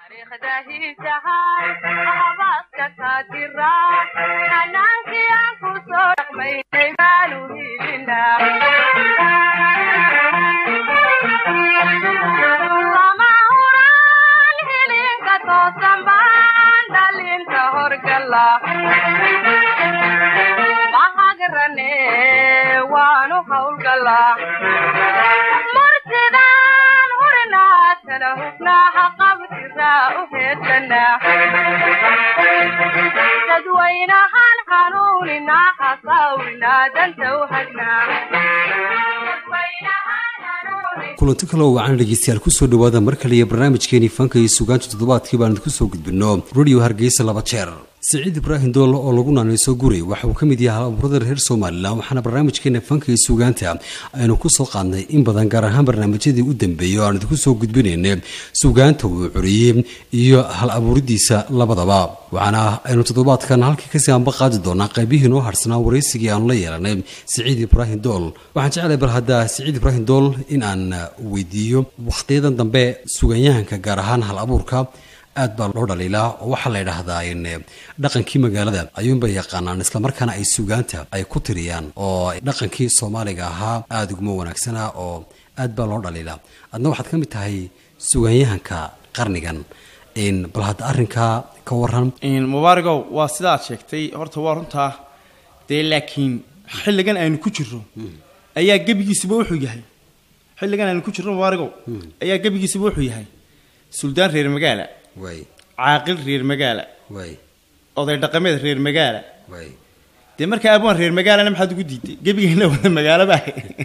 kulanti kale oo aan dhageystayaal ku soo dhawaada mar kale barnaamijkeeni fanka iyo suugaanta toddobaadkii baan idinku soo gudbino radio Hargeysa laba jeer Saciid Ibrahim Dool oo lagu naanayso guri waxa uu kamid yahay hal-abuurada reer Soomaaliland waxaana barnaamijkeena fanka iyo suugaanta aynu ku soo qaadnay in badan gaar ahaan barnaamijyadii u dambeeyay aan idinku soo gudbinayna suugaanta uu curiyay iyo hal-abuuridiisa labadaba waxaana aynu toddobaadkan halkii ka sii anba qaadi doonaa qaybihii noo harsanaa wareysigii aan la yeelanay Saciid Ibrahim Dool waxaan jecelahay bal hadda Saciid Ibrahim Dool in aan weydiiyo waqtiyadan dambe suugaanyahanka gaar ahaan hal-abuurka aad baa loo dhaliilaa oo waxa la yiraahdaa in dhaqankii magaalada ayuunba yaqaanaan isla markaana ay suugaanta ay ku tiriyaan oo dhaqankii Soomaaliga ahaa aad ugu wanaagsana oo aad baa loo dhaliilaa adna waxaad ka mid tahay suugaanyahanka qarnigan in bal hadda arrinka ka waran in mubaaragow waa sidaa sheegtay horta waa runta laakiin xilligan aynu ku jirro ayaa gabigiisba wuxuu yahay xilligan aynu ku jirro mubaaragow ayaa gabigiisba wuxuu yahay suldaan reer magaala way caaqil reer magaala way oday dhaqameed reer magaala way de marka abaan reer magaalana maxaad ugu diiday gabigeena wada magaala baa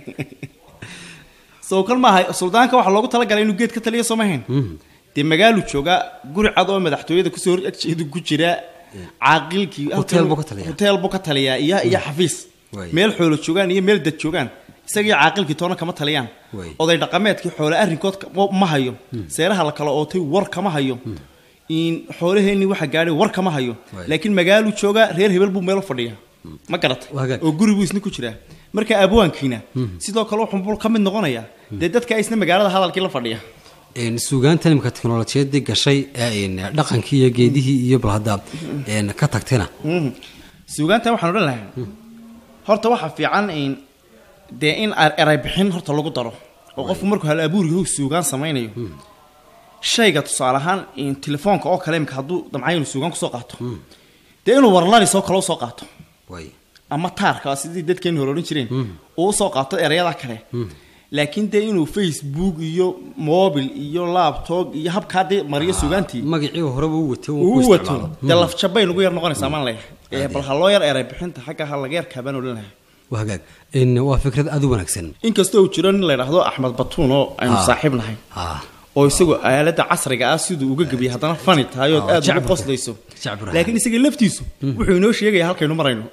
soo kalmahay suldaanka waxa loogu tala galay inuu geed ka taliyo Soomaaliland de magaalu jooga guri cad oo madaxtooyada ku soo horjeedo ku jira caaqilkii hotel buu ka taliya iyo xafiis meel xoolo joogan iyo meel dad joogan isagii caaqilkii toona kama taliyaan oday dhaqameedkii xoolo arrinkood ma hayo seeraha la kala ootay war kama hayo in xoolaheeni waxa gaaray war kama hayo laakiin magaalu jooga reer hebel buu meel fadhiya ma garatay oo guri buu isna ku jira marka abwaankiina sidoo kale wuxuu bul ka mid noqonaya dadka isna magaalada hadalkii la fadhiya in suugaanta nimka teknolojiyada gashay in dhaqankii iyo geedihii iyo balhada in ka tagtayna suugaanta waxaan oran lahaa horta waxa fiican in eray bixin horta lagu daro oo qofku markuu hal abuuriga suugaan sameeyo shayga tusaale ahaan in telefoonka oo kale imka haduu damcaynu suugaan ku soo qaato inuu warlani soo kala soo qaato way ama taarka sidii dadkeen hore oran jireen oo soo qaato erayada kale laakiin inuu Facebook iyo mobile iyo laptop iyo habkaade mariyo suugaantii magacii hore uu wato laf jabay ugu yar noqonaysa maan leeyahay bal hal loo yar eray bixinta xagga hal laga yar kaban oo leeyahay وهاجد إن وفكرة أدو ونكسن إن كستو جيران لا يراهدو أحمد بطونو أنا صاحبنا هاي oo isagu aalada casriga ah sidoo uga gabiyo hadana fanit hayo aad ugu qoslayso laakiin isaga laftiisu wuxuu inoo sheegay halkaynu marayno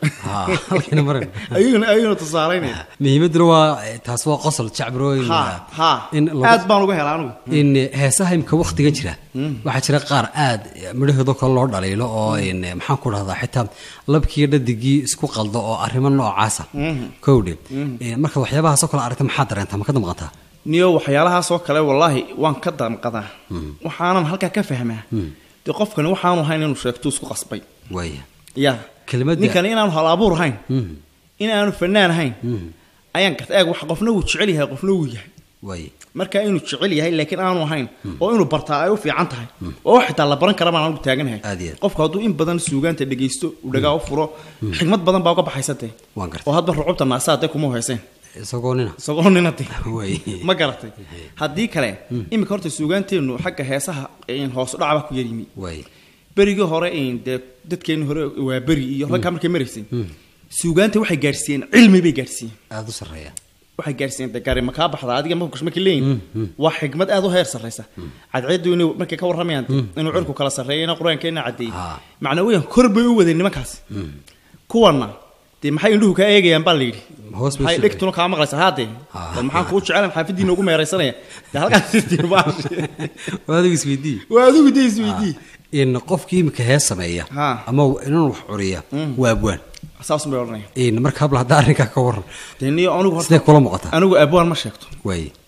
ayuu tusaareynay muhiimadu waa taas waa qosol jacbrooyin in aad baan uga helaa anigu in heesaha imka waqtiga jira waxa jira qaar aad midhahooda kale loo dhaleelo oo in maxaan ku raahdaa xitaa labkii dhadigii isku qaldo oo arrimo noocaas ah koodhe marka waxyaabaha soo kala aragtay maxaa dareenta ma ka damqanta niyo waxyaalaha soo kale wallahi waan ka damqadaa waxaanan halka ka fahmaa qofkan waxaanu hayn inuu sheegto isku qasbay way ya kelmadda ninkan inaan hal abuur hayn inaan fanaan hayn ayaan ka taag wax qofna uu jecel yahay qofna uu yahay way marka inuu jecel yahay laakiin aanu hayn oo inuu bartaa ay u fiican tahay oo xitaa la baran kara ma aan u taaganahay qofka haduu in badan suugaanta dhageysto u dhagaa u furo xigmad badan baa uga baxaysatay oo hadba rucubta naasaad kuma hooseen sagoonina way ma garatay hadii kale imika horta suugaanteenu xagga heesaha in hoos u dhacba ku yarimi way bariga hore in dadkeen hore waa bari iyo rag markay mareysay suugaanta waxay gaarsiin cilmi bay gaarsiin aad u sareeya waxay gaarsiin dagaari ma ka baxda adiga ma kushma kileen wax xigmad aad u heer sareysa cadceedu inuu markay ka waramayaan inuu cirku kala sareeyay quraankeena cadeey macnawiyan korbay u wadeen nimankaas kuwana maxay indhuhu ka eegayaan baa leeyay hay dhigtuna ka maqlaysa haadee maxaan ku jecel xaafadiina ugu meeraysanaya halkaas sidii baash waadigu isweydii in qofkii imika hees sameeya ama inuu wax curiya waa abwaan asaas ma oranay in marka habla arrinka ka waran deeniyo anigu horta kula muuqata anigu abwaan ma sheegto way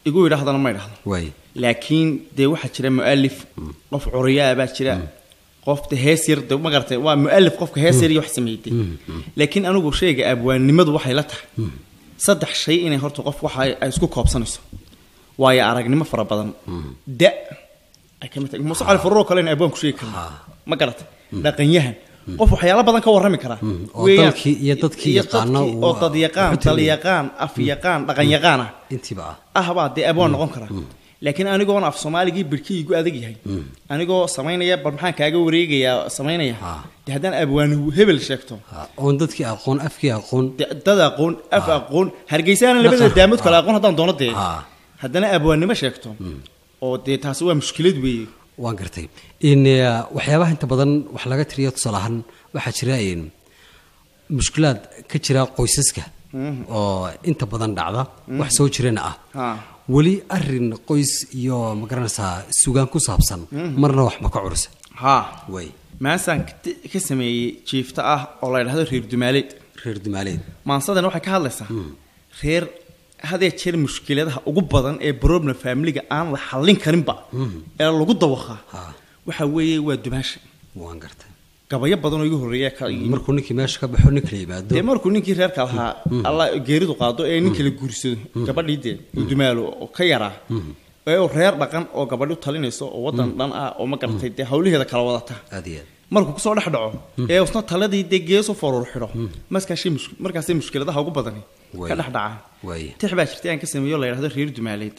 igu yidhaahdana ma idhaahdo way laakiin dee waxaa jira mu'alif qof curiyaa baa jira qofta hees yar ma garatay waa mu'alif qofka hees yar iyo wax sameeyay laakiin anigu sheega abwaannimadu waxay la tahay saddex shay inay horta qof waxa ay isku koobsanayso waayo aragnimo fara badan da ay ka mid tahay Muuse Cali Faruur kale in abwaan ku sheegi karo ma garatay dhaqanyahan qof waxyaalo badan ka warrami kara dalkii iyo dadkii yaqaana oo dad yaqaan tal yaqaan af yaqaan dhaqan yaqaan intiba baa dee abwaan noqon kara laakiin anigoo af Soomaaliga birkiigu adag yahay anigoo sameynaya bal maxaan kaaga wareegayaa sameynaya haddaan abwaan hebel sheegto oo dadkii aqoon afkii aqoon dad aqoon af aqoon hargeysana labada daamad kala aqoon haddaan doono dee haddana abwaannimo sheegto oo dee taasi waa mushkilad weeye waan gartay in waxyaabaha inta badan wax laga tiriyo tusalahan waxa jira mushkilaad ka jira qoysaska oo inta badan dhacda wax soo jirana wali arin qoys iyo ma garanaysaa suugaan ku saabsan marna wax ma ka curisa way maasan ka sameeyay jiifta oo la yiraahdo reer dumaaleed maansadan waxay ka hadlaysaa reer hadee jeer mushkiladaha ugu badan ee problem family-ga aan la xallin karinba ee lagu dawaqaa waxa weeye waa dumaasha waan gartay gabayo badan oo igu horeeya ka markuu ninkii meesha ka baxo ninka yimaado markuu ninkii reerka lahaa Allah geeridu qaado ee ninka la guursado gabadhii dumaalo oo ka yara ee reer dhaqan oo gabadhu talinayso oo wadan dhan oo ma gartay hawlaheeda kala wadata markuu soo dhex dhaco ee usna taladii geeso foror xiro markaas mushkiladaha ugu badan ka dhex dhaca tixbaa jirtay aan ka sameeyo la yiraahdo reer dumaaleed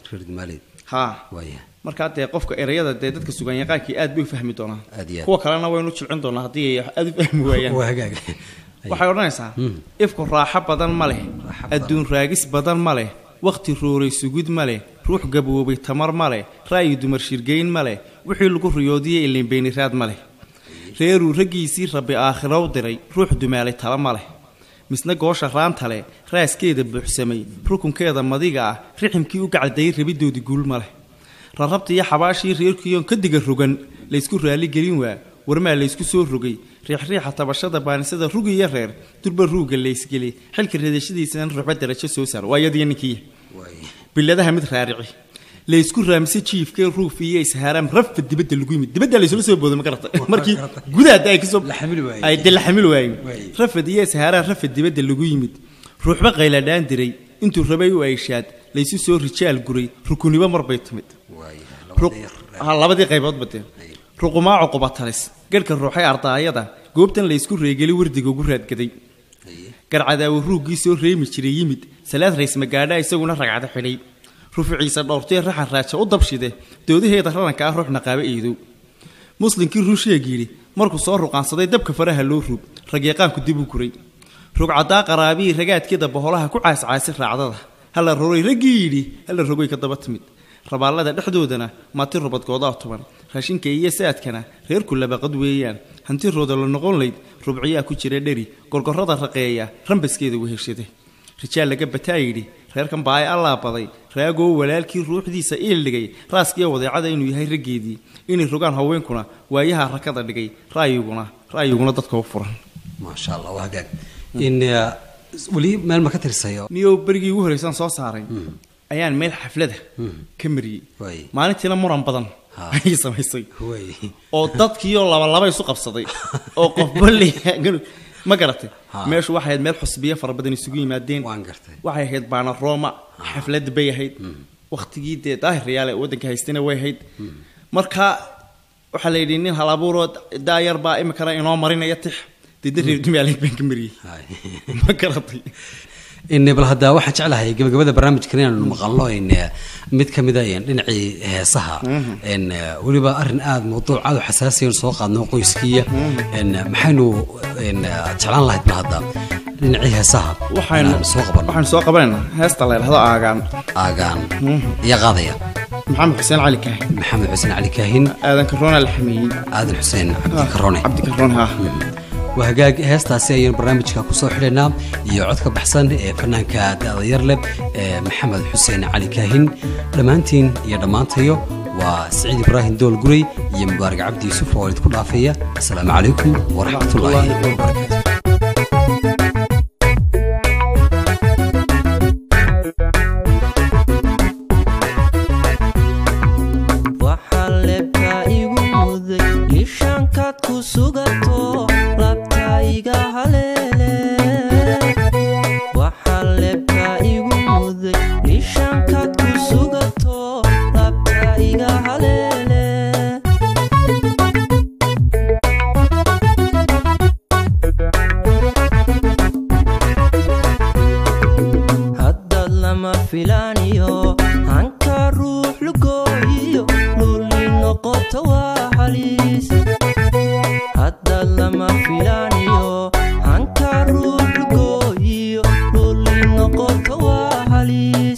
marka dee qofka erayada dee dadka sugan yaqaankii aad bay fahmi doonaan kuwa kalena waynu jilcin doonaa hadii ay aad u fahmi waayaan waxay oranaysaa ifku raaxo badan ma leh adduun raagis badan ma leh waqti rooray sugud ma leh ruux gaboobay tamar ma leh raayi dumar shirgeyn ma leh wixii lagu riyoodiyay ilin beeniraad ma leh reeru ragiisii rabbi aakhiro u diray ruux dumaalay tala ma leh misna goosha raanta leh raaskeeda buuxsamay rukunkeeda madiga riximkii u gacday rabidoodii guul ma leh rarabtii xabaashii reerkiion ka diga rogan la isku raali gelin waa warmaa la isku soo rogay riixriixa tabashada baanisada rugiya reer durba ruuga la isgeli xilka reedashadiisana ruuxba darajo soo saar waa yadii ninkii biladaha mid raarici la isku raamsi jiifkee ruufiye isharam rafta dibadda lagu yimid dibadda la soo boodo ma garata markii gudaha ay ka soo ay dil xamil waayeen rafad iyo ishara rafad dibadda lagu yimid ruuxba qayla dhaan diray intuu rabay u ayshaad la isu soo rijaal guray rukuniba marbay timid labadii qaybood badeen ruquma cuqubatalis garka ruuxay ardaayada goobtan la isku reegeli wardiga ugu raadgaday garcadaaw ruugii soo reemi jiray yimid salaad rays magaadha isaguna ragcada xilay ruuficiisa dhowrtay raxan raajo u dabshide doodaheeda raranka ruuxna qaaba eedo muslimkii ruusheegii markuu soo ruqaansaday dabka faraha loo rug rageeqaanku dib u guray rugcada qaraabii ragaadkeeda boholaha ku caascaasi raacdada hal roray ragiidi hal rogay ka daba timid rabaalada dhexdoodana maati robadkooda tuban raashinka iyo saadkana reerku labaqad weeyaan hanti rooda la noqon leyd rubciyaa ku jira dheri gorgorada raqeeya rambaskeeda weheshade rijaal laga bataayidi reerkan baa ay Allah baday raago walaalkii ruuxdiisa eeligay raaskiya wadeecada inuu yahay rageedii inay rogaan haweenkuna waayaha rakada dhigay raayiguna dadka u furan ma sha Allah waa gaag in wali meel ma ka tirsayo niyo barigii ugu horeysan soo saaray ayaan meel xaflada ka mariyay maalintiina muran badan ay samaysay oo dadkii oo laba isu qabsaday oo qof balli ma garatay meeshu waxay ahayd meel xusbiye fara badan isugu yimaadeen waxay ahayd baana Roma xaflad bay ahayd waqtigii daahir yaale wadanka haystana way ahayd marka waxa la yidhi nin hal abuuro daayar baa imikana inoo marinaya tix reer dumaaleed baan ka mariyay ma garatay in bal hada waxa jeclahay gabagabada barnaamijkan inaan maqalno in mid kamid ah dhinacii heesaha in waliba arin aad mowduuc aad xasaasi ah soo qaadno qoyskiya in maxaynu in jeclaan lahayd hada dhinacii heesaha waxaan soo qabanayna heesta la yiraahdo aagaan iyo qaadaya محمد حسين علي كاهن آذن كرونة الحميين آذن حسين عبد كرونة ها وهجاج هستاسي أي برنامج كقصة حلنا يعود بحسن فنان كداير لب محمد حسين علي كاهن لمانتين يا دمانتيو وسعيد إبراهيم دول قري يا مبارك عبد يوسف وولد كل عافية السلام عليكم ورحمة الله وبركاته. nishankaad ku sugato labtayga haleele waxaa lebka igu muday nishankaad ku sugato labtayga haleele haddad lama filaaniyo hanka ruux lugooyiyo luli noqoto waa halis haddad lama filaaniyo hanka ruux lugooyiyo luli noqoto waa halis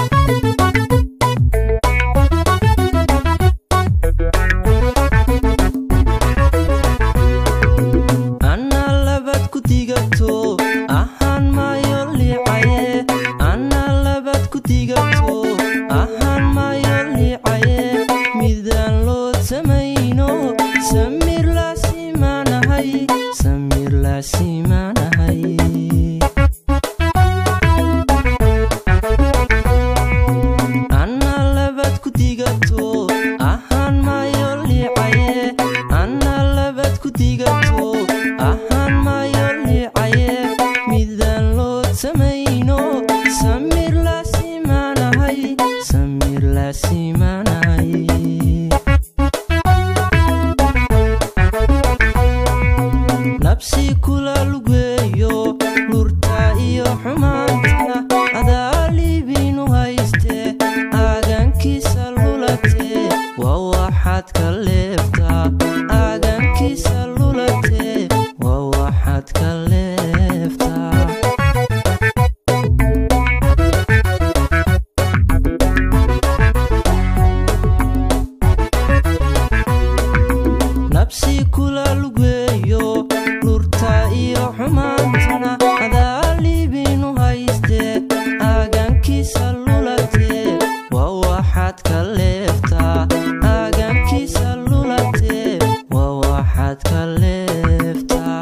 anna labad ku digato ahaan maayo liicaye anna labad ku digato ahaan maayo liicaye midaan loo samayno samir laasimaanahay samir laasimaanahay anna labad ku digato ahaan maayo liicaye anna labad ku digato ahaan maayo liicaye midaan loo samayno samir laasimaanahay samir laasimaanahay nabsi kula lugeeyo lurta iyo xumaanta adaaliibinu hayste aagankiisa lulate waa waxaad ka leeftaa aagankiisa lulate waa waxaad ka leeftaa nabsi kula lugeeyo lurta iyo xumaantana adaaliibinu hayste aagankiisa lulate waa waxaad ka leeftaa aagankiisa lulate waa waxaad ka leeftaa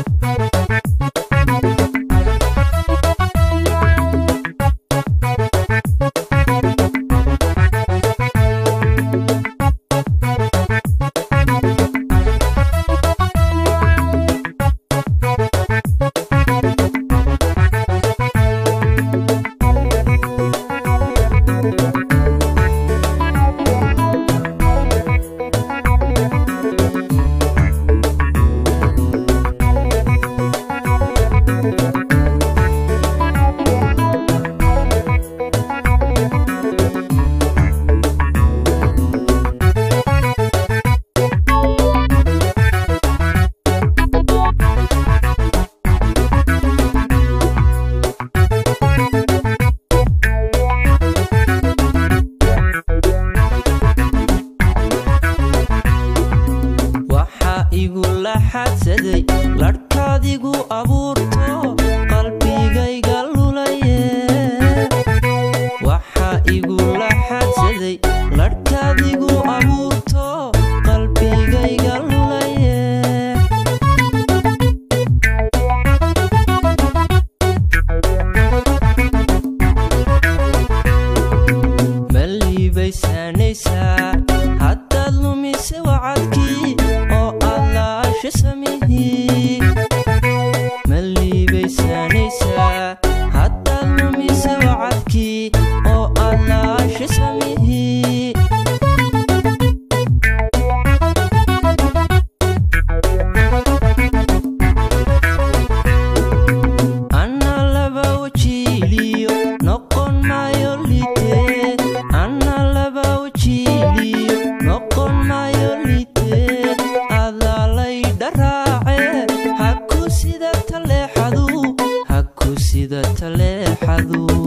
waxaa igu laxadsaday larhkaadigu abuurto qalbigayga lulaye waxaa igu laxadsaday larhkaadigu abuurto qalbigayga lulaye ma liibaysanaysaa haddaad lumise wacadkii oo aad laasha samihii ma liibaysanaysaa haddaad lumise wacadkii oo aad laasha samihii anna laba wajiiliyo noqon maayo liitee anna laba wajiiliyo noqon maayo liitee adaalay dharaace haku sida taleexadu haku sida taleexadu